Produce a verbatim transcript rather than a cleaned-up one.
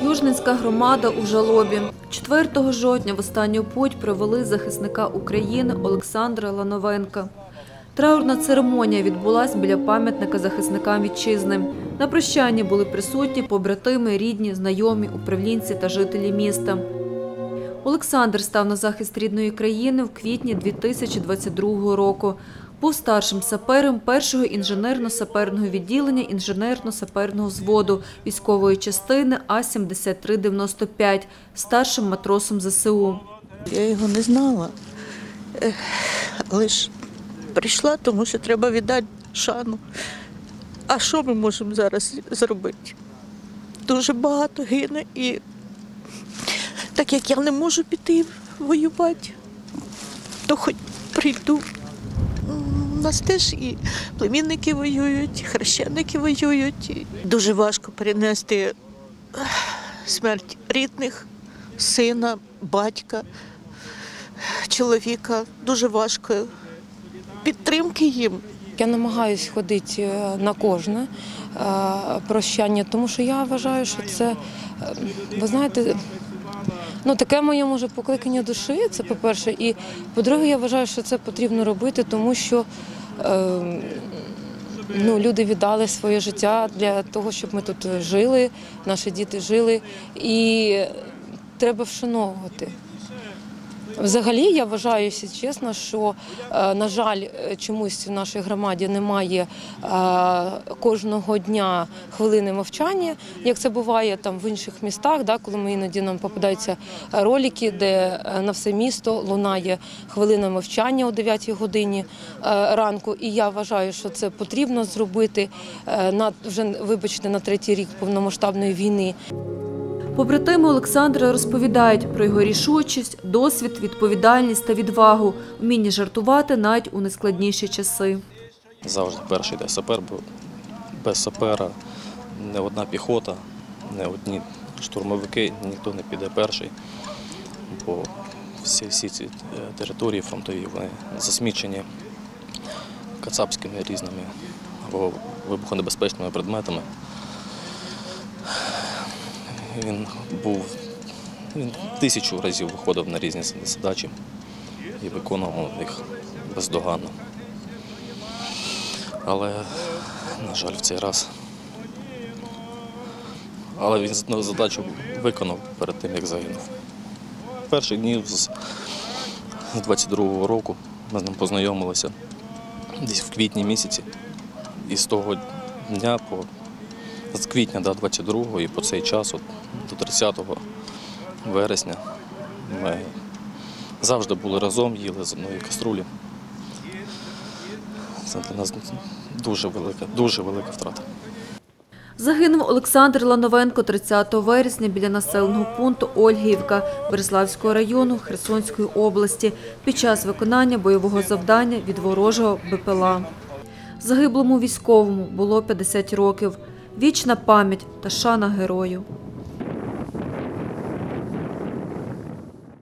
Южненська громада у жалобі. четвертого жовтня в останню путь провели захисника України Олександра Лановенка. Траурна церемонія відбулася біля пам'ятника захисникам вітчизни. На прощанні були присутні побратими, рідні, знайомі, управлінці та жителі міста. Олександр став на захист рідної країни в квітні дві тисячі двадцять другого року. Був старшим сапером першого інженерно-саперного відділення інженерно-саперного взводу військової частини А сімдесят три дев'яносто п'ять, старшим матросом зе се у. Я його не знала, але ж прийшла, тому що треба віддати шану. А що ми можемо зараз зробити? Дуже багато гине, і так як я не можу піти воювати, то хоч прийду. У нас теж і племінники воюють, хрещеники воюють. Дуже важко перенести смерть рідних, сина, батька, чоловіка. Дуже важко. Підтримки їм. Я намагаюся ходити на кожне прощання, тому що я вважаю, що це, ви знаєте, ну, таке моє, може, покликання душі, це по-перше. І, по-друге, я вважаю, що це потрібно робити, тому що е, ну, люди віддали своє життя для того, щоб ми тут жили, наші діти жили. І треба вшановувати. Взагалі, я вважаю, якщо чесно, що, на жаль, чомусь в нашій громаді немає кожного дня хвилини мовчання, як це буває там в інших містах, да, коли ми іноді нам попадаються ролики, де на все місто лунає хвилина мовчання о дев'ятій годині ранку. І я вважаю, що це потрібно зробити на, вже, вибачте, на третій рік повномасштабної війни. Побратими Олександра розповідають про його рішучість, досвід, відповідальність та відвагу, вміння жартувати навіть у найскладніші часи. Завжди перший йде сапер, бо без сапера не одна піхота, не одні штурмовики, ніхто не піде перший, бо всі, всі ці території фронтові вони засмічені кацапськими різними або вибухонебезпечними предметами. Він був, він тисячу разів виходив на різні задачі і виконував їх бездоганно. Але, на жаль, в цей раз. Але він одну задачу виконав перед тим, як загинув. Перші дні з двадцять другого року ми з ним познайомилися десь в квітні місяці. І з того дня по з квітня до двадцять другого і по цей час, от, до тридцятого вересня, ми завжди були разом, їли з одної каструлі. Це для нас дуже велика, дуже велика втрата. Загинув Олександр Лановенко тридцятого вересня біля населеного пункту Ольгіївка Береславського району Херсонської області під час виконання бойового завдання від ворожого Бе Пе Ел А. Загиблому військовому було п'ятдесят років. Вічна пам'ять та шана герою.